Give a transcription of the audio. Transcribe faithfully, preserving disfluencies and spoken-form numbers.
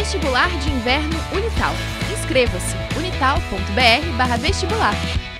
Vestibular de Inverno Unital. Inscreva-se unital ponto br barra vestibular.